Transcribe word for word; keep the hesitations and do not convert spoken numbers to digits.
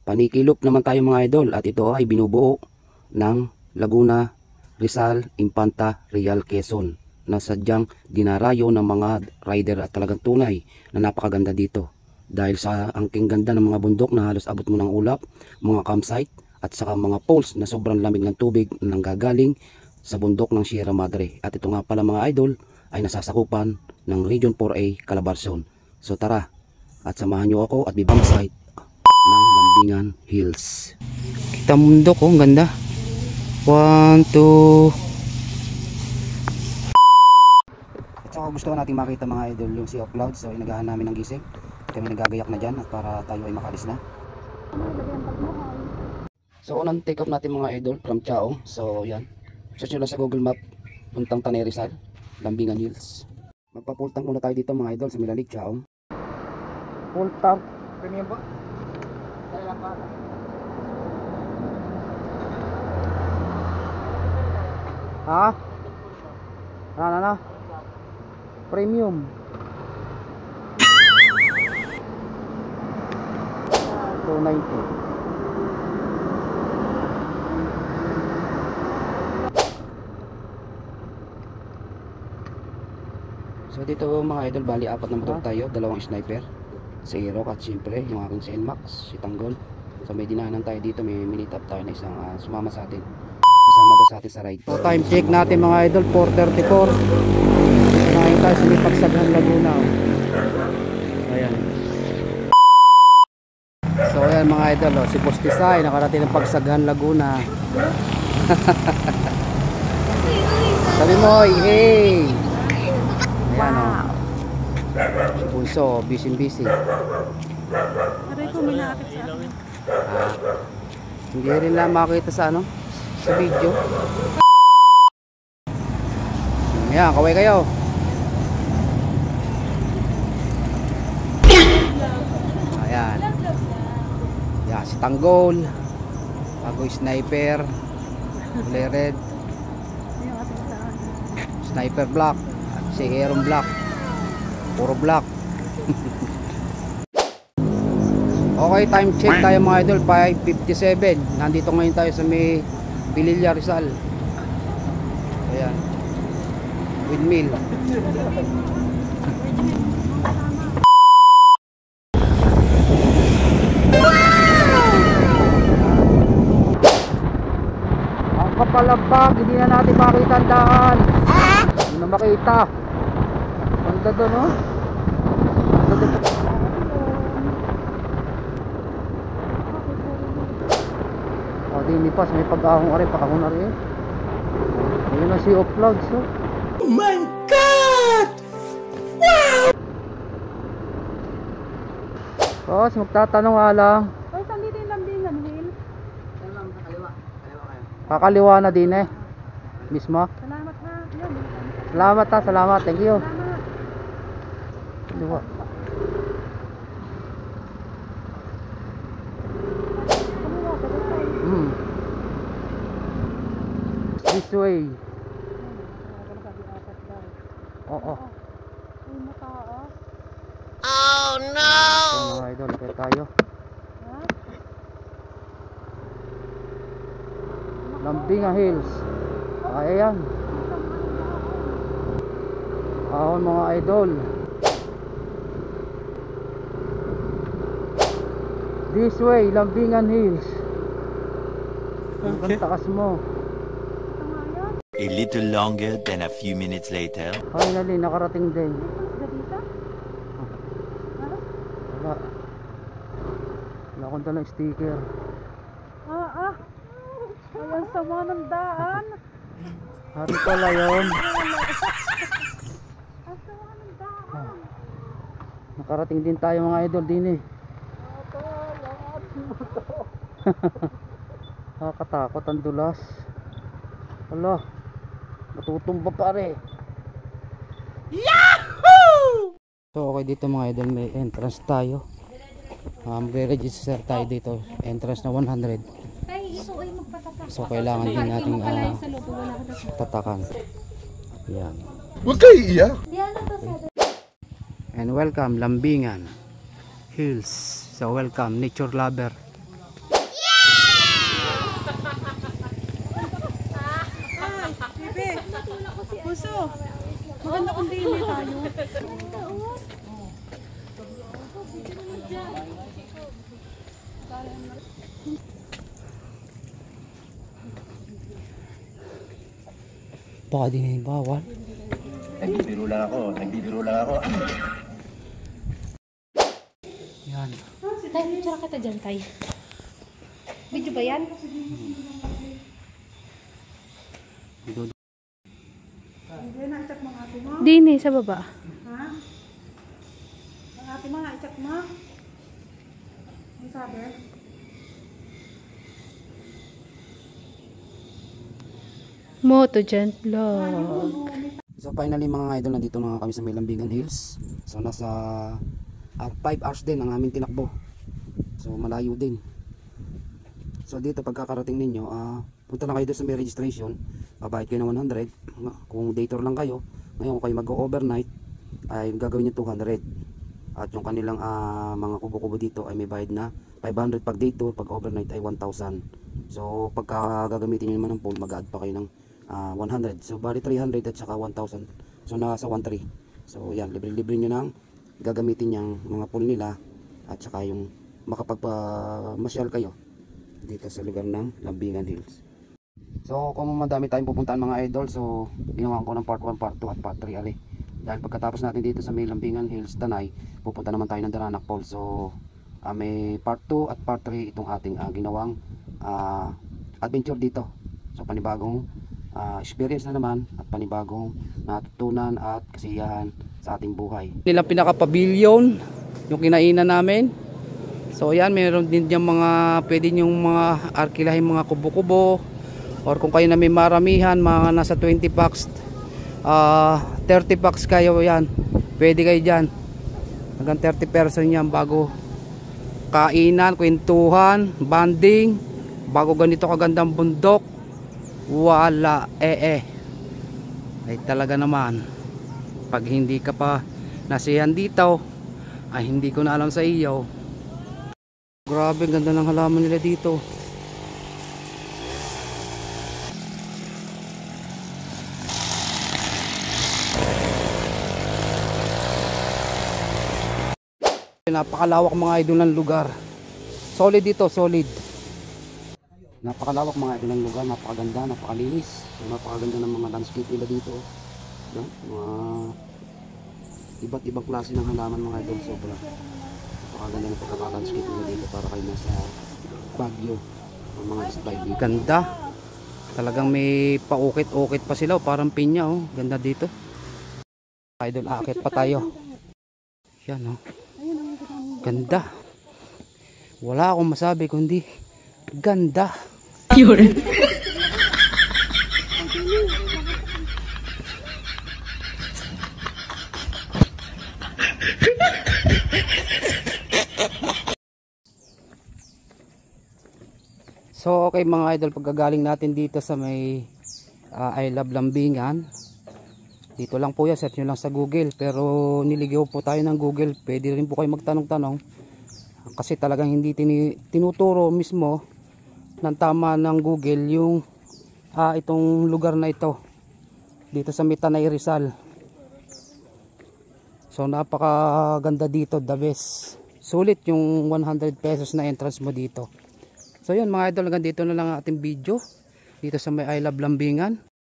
Panikilop naman tayo mga idol, at ito ay binubuo ng Laguna, Rizal, Infanta, Real, Quezon, na sadyang dinarayo ng mga rider at talagang tunay na napakaganda dito. Dahil sa angking ganda ng mga bundok na halos abot mo ng ulap, mga campsite at saka mga poles na sobrang lamig ng tubig nang gagaling sa bundok ng Sierra Madre. At ito nga pala mga idol ay nasasakupan ng Region four A Calabarzon. So tara at samahan nyo ako at bibang site ng Lambingan Hills. Kita bundok, oh, ang ganda. One, two. At saka gusto natin makita mga idol yung Sea of Clouds. So inagahan namin ng gising. Kami nagagayak na dyan at para tayo ay makalis na. So unang take off natin mga idol from Chao. So yan, search nyo lang sa Google Map, puntang Tanay Rizal, Lambingan Hills. Magpapultang muna tayo dito mga idol sa Milalig, Chao. Full tank premium ba? Kaya lang ba? Ha? Ano na? Premium. two ninety. So dito mga idol, bali apat na motor tayo, dalawang sniper, si Aerox at siyempre yung aking si Nmax, si Tanggol. So may dinahanan tayo dito, may minitap tayo na isang uh, sumama sa atin, kasama daw sa atin sa ride. So time check natin mga idol, four thirty-four. Nakain tayo sa Pagsaghan, Laguna. Ayan. So ayan mga idol, oh, si Postisay nakarating ng Pagsaghan, Laguna. Sabi mo, hey! Wow. Si Punso, busy busy. Aray ko, may nakakit sa akin. Ah, hindi rin lang makita sa ano, sa video. Ayan, kaway kayo. Ayan. Ayan, si Tanggol. Bago sniper. Kulay red. Sniper black. Si Aeron black, puro black. Okay, time check tayo mga idol, five fifty-seven. Nandito ngayon tayo sa may Pililla, Rizal. Ayan, windmill. Ang kapalabag, hindi na natin makita ang daan. Hindi na makita. Ganda doon, no? Ganda doon. O, di nipas. May pag-ahong ari. Pakahon ari eh. Ayun na Sea of Clouds, no? Oh my God! Wow! Boss, magtatanong nga lang. Oy, saan dito yung Lambingan Hill? Kakaliwa. Kakaliwa kayo. Kakaliwa na din eh. Mismo. Salamat na. Yun. Salamat ha, salamat. Thank you. Salamat. Diba? Hmm. This way. Oo. Ay, mataas. Oh no! So, mga idol, kaya tayo. Ha? Lambingan Hills. Ay, ayan. Ahon mga idol. This way, Lambingan Hills. Ang takas mo. A little longer than a few minutes later. Finally, nakarating din. Sa dito? Ha? Wala. Wala akong dalang sticker. Ah, ah. Ayan, sama ng daan. Hari pala yun. Ang sama ng daan. Nakarating din tayo mga idol din eh. Nakakatakot ang dulas. Hala, matutumba pare. Yahoo! So okay dito mga idol, may entrance tayo. um, Re-register tayo dito. Entrance na one hundred. So kailangan din nating uh, tatakan. Yan. Huwag kayo iiyak. And welcome Lambingan Hills. So welcome nature lover. seryoso. Maganda kung hindi tayo. Baka di na yung bawal. Nagbibiro lang ako, nagbibiro lang ako. Yan. Tay, picture kita dyan, Tay. Video ba yan? Hindi na, i-check mo ang ate mo. Dini, sa baba. Ha? Ang ate mo, i-check mo. Ang sabi? Moto Gent Vlog. So finally mga idol, nandito na nga kami sa may Lambingan Hills. So nasa five hours din ang aming tinakbo. So malayo din. So dito pagkakarating ninyo, uh, punta na kayo doon sa may registration. Babayad kayo ng one hundred. Kung day tour lang kayo, ngayon kung kayo mag-overnight ay gagawin nyo two hundred. At yung kanilang uh, mga kubo-kubo dito ay may bayad na five hundred pag day tour, pag overnight ay one thousand. So pagka gagamitin nyo naman ng pool, mag-add pa kayo ng uh, one hundred. So bali three hundred at saka one thousand. So nasa one thousand three. So yan, libre-libre nyo nang gagamitin yung mga pool nila at saka yung makapagpa-masyal kayo dito sa lugar ng Lambingan Hills. So kung madami tayong pupuntahan mga idol, so ginawa ko ng part one, part two at part three ali. Dahil pagkatapos natin dito sa may Lambingan Hills, Tanay, pupunta naman tayo ng Daranac Falls. So uh, may part two at part three itong ating uh, ginawang uh, adventure dito. So panibagong uh, experience na naman at panibagong natutunan at kasiyahan sa ating buhay. Nilang pinaka-pavilion yung kinainan namin. So yan, meron din dyan mga pwede nyong mga arkilahin mga kubo-kubo, or kung kayo na may maramihan, mga nasa twenty packs, uh, thirty packs kayo, yan pwede kayo dyan. Hanggang thirty person yan bago kainan, kwentuhan, banding, bago ganito kagandang bundok. Wala eh eh ay talaga naman, pag hindi ka pa nasiyahan dito ay hindi ko na alam sa iyo. Grabe, ganda ng halaman nila dito. Napakalawak mga idol ng lugar. Solid dito, solid. Napakalawak mga idol ng lugar, napakaganda, napakalinis. So, napakaganda ng mga landscape nila dito. Yan, mga iba't ibang klase ng halaman mga idol, sobra. Napakaganda ng pagkaka-landscape nila dito para kayo nasa Baguio, ang mga style. Ganda. Talagang may paukit-ukit pa sila, oh, parang pinya, oh. Ganda dito. Idol, akit pa tayo. Yan, oh. Ganda. Wala akong masabi kundi ganda. Yun. So okay mga idol, pagkagaling natin dito sa may uh, I Love Lambingan, dito lang po yan, search nyo lang sa Google. Pero niligaw po tayo ng Google, pwede rin po kayo magtanong-tanong kasi talagang hindi tini tinuturo mismo ng tama ng Google yung uh, itong lugar na ito dito sa Tanay, Rizal. So napakaganda dito, the best. Sulit yung one hundred pesos na entrance mo dito. So yun mga idol, hanggang dito na lang ang ating video dito sa may I Love Lambingan.